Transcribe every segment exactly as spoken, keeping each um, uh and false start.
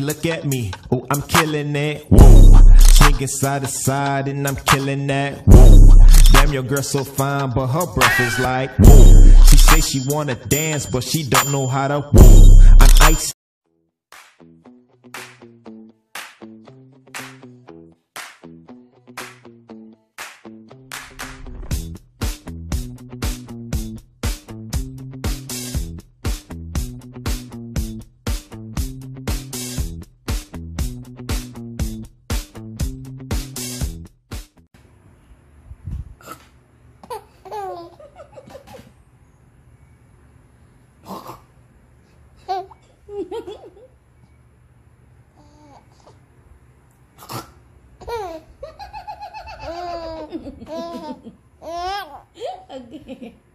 look at me. Oh, I'm killing it. Whoa. Swinging side to side and I'm killing that. Whoa. Damn, your girl so fine, but her breath is like, whoa. She say she wanna dance, but she don't know how to. Whoa. I'm ice. Okay.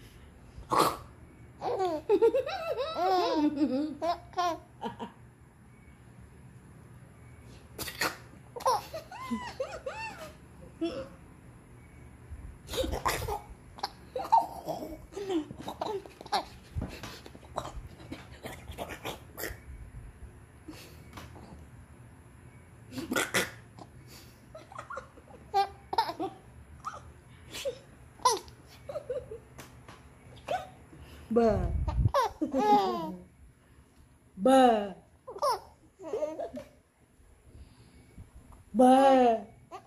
Ba. Ba. Ba.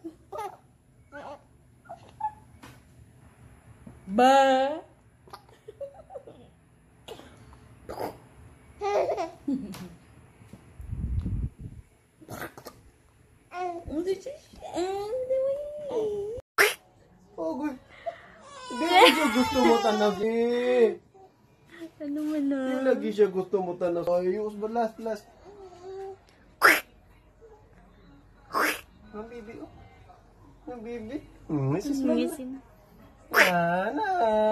Ba. Oh, good. Hindi siya gusto mo tanagin. Ano man na? Hindi lagi siya gusto mo tanagin. Ayos ba? Last, last. Ang bibi, oh. Ang bibi. Hmm, misis mo na. Ana.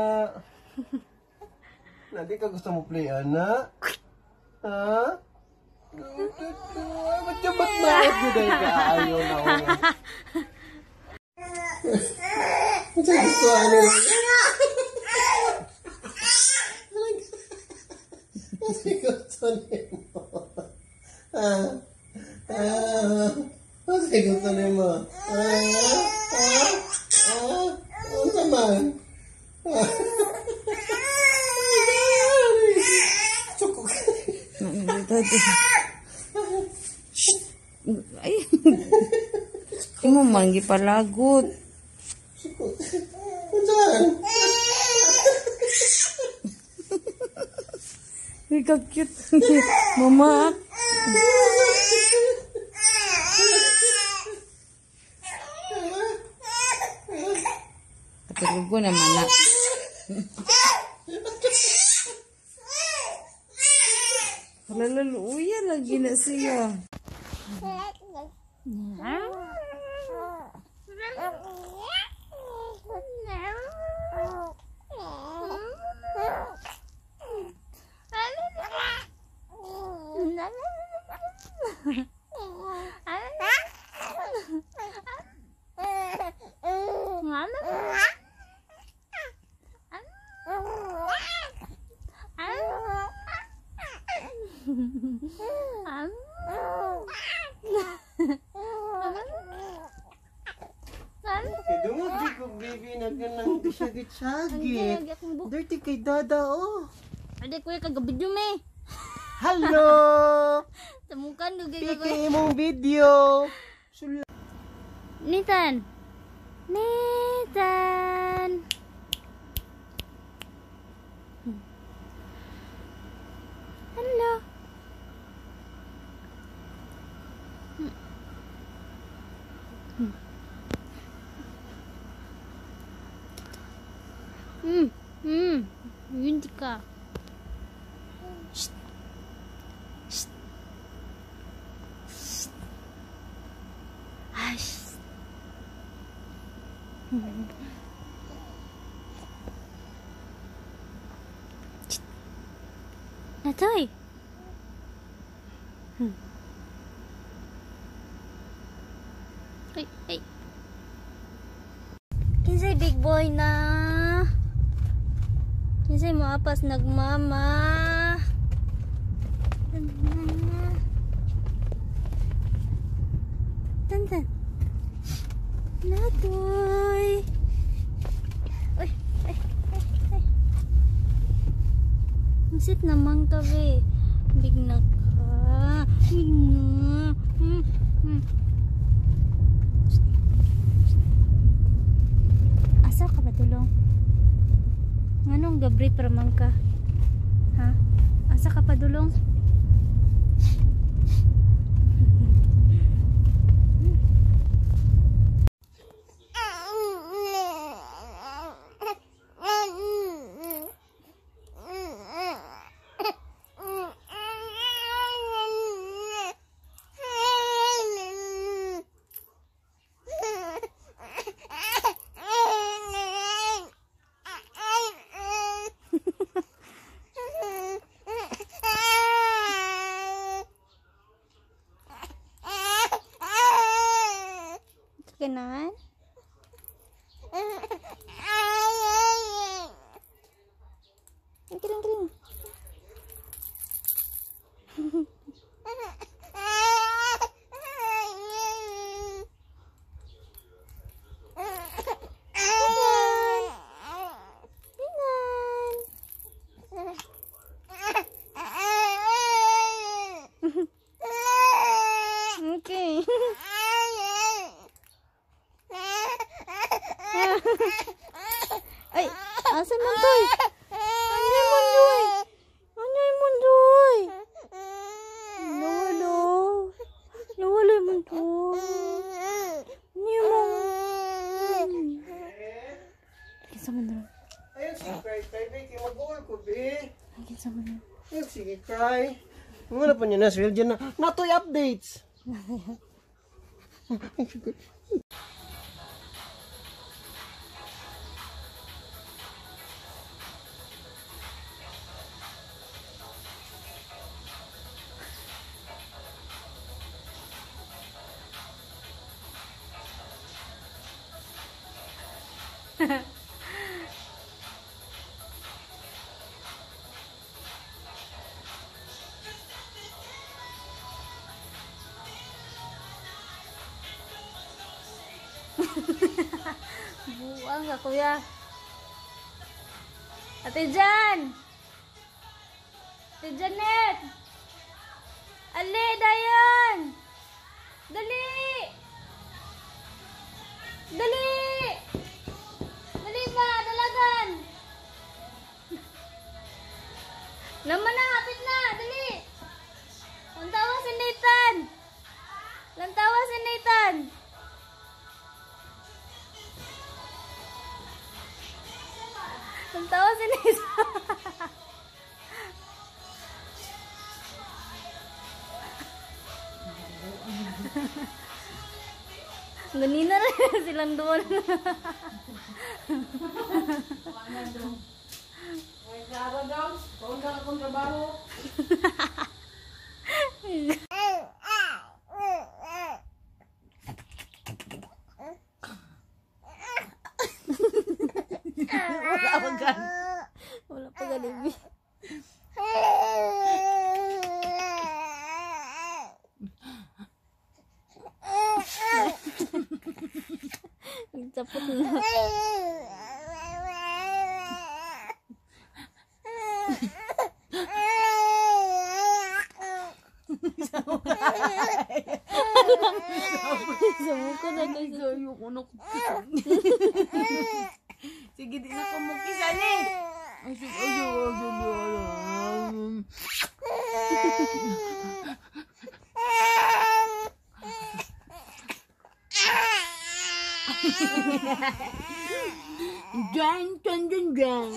Na, di ka gusto mo play, ana? Ha? Ba't yung ba't maot mo dahil ka? Ayaw na ako. Ito gusto ano lang. Ito gusto nimo. Ah. Ah. Ito gusto nimo. Ah. Ah. Ah. Ano naman? Ah. Chukok. Ay. Imo man gipalagot. Ay, ka-cute. Mama. Katulog ko naman na. Lalaluya lagi na siya. Dungog di ko baby na ganang disagit-sagit. Dirty kay dada oh. Ade kuya kagabidyo me. Hello. Temukan dugay ka. Piki mong video. Nathan. Nathan. Hello. Hmm. Hmm. Hindi ka. Shh. Shh. Shh. Hush. Natoy. Hmm. Ay, ay. Kinsay big boy na. Kinsay maapas nagmama. Buisit naman ka, be. Big na ka. Big na. Hmm. Hmm. Asa ka ba tulong? Anong gabri pramang ka? Ha? Asa ka pa dulong? Ganon? Kiring, kiring. Okay. Ay, asan man toy? Anyay man doy? Anyay man doy? Nawala. Nawala man toy. Anyay man. Kinsa man doy? Ayun, sige, cry, cry, be. Kaya mag-uol ko, be. Kinsa man doy? Ayun, sige, cry. Wala pa niya na, Swell, dyan na. Natoy updates. Buang ka, kuya. Ate Jan! Ate Janet! Ali, dayan! Dali! Dali! Dali ba, dalagan! Naman na, hapit na, dali! Lantawa si Nathan! Lantawa si Nathan! Lantawa si Nathan! Ganina rin silang doon. May klaro daw, kung ka akong trabaho. Wala pa gan. Wala pa gan. Nagtapot na. Sa mukha na kasi. Ayoko na ko. Sige, di na ko mukisan eh. Ay, sige, ayoko, ayoko. Dyan, dyan, dyan, dyan.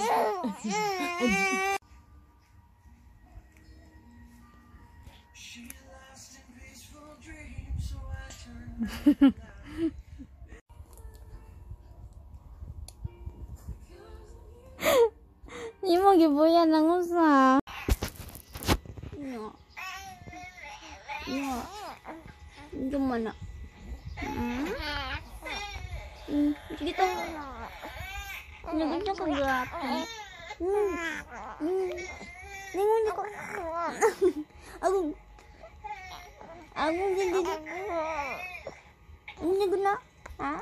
Di mo gibuyan ng usa. No. No. Hindi mo na. Hmm? Hmm. Dito. Naganda ka gapon. Hmm. Hmm. Ningon ko. Agong. Agong gindi. Ano guna? Ha?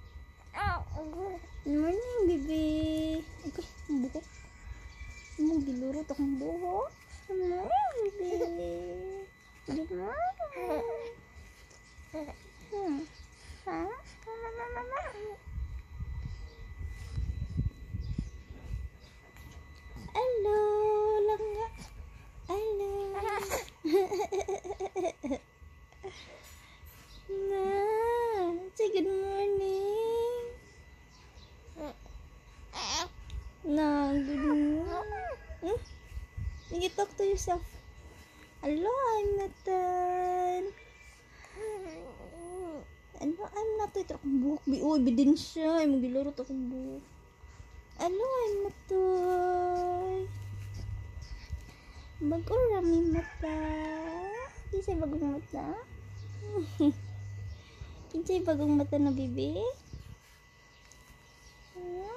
Morning, baby. Okay, buko. Mo magilurot akong buhok. Ano, baby? Di ba? Hmm. Ha? Hello, langga. Hello. Na, say good morning. Na, good morning. Hmm? You talk to yourself. Hello, I'm Nathan. Ano, I'm Nathan. Ito akong buhok. Uy, bidin siya. Ay, magilurot akong buhok. Ano, I'm Nathan. Bago rami mata. Kisay bagong mata. Kisay bagong mata na bibi. Hmm?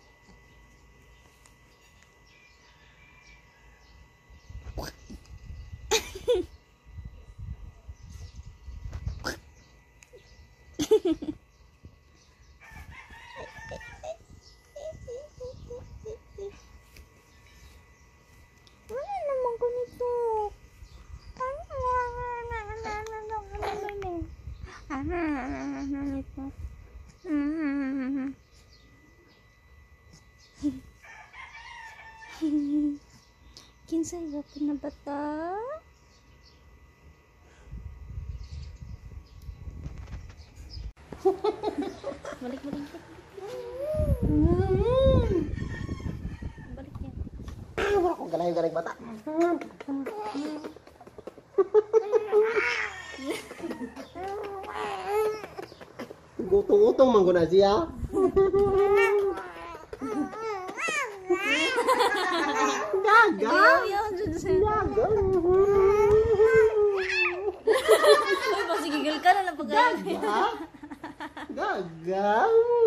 Wala naman ko nito. Kinsay gapon na bata? Balik, balik, balik. Balik yan. Wala akong galay-galay bata. Gutong-utong man guna siya. Gaga. Gaga. Uy, pasigigil ka na lang pag Gaga. Gaga.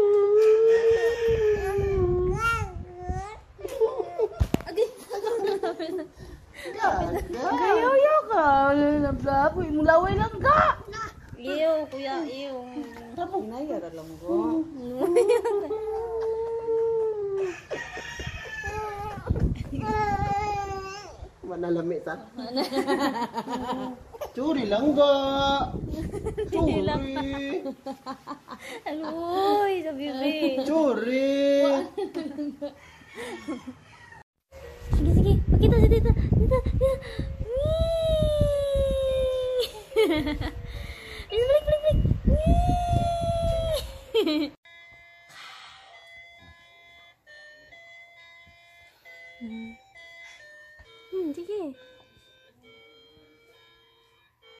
Gayo ka. Nablaboy. Mulaway lang ka. Iyo, kuya, iyo. Tapos na yara lang ko. Manalami ta. Churi lang ga. Churi. Aloy, sa bibi. Churi. Sige, sige. Pakita sa dito. Dito, dito. Wee! Balik, balik, balik. Wee! Hmm, sige.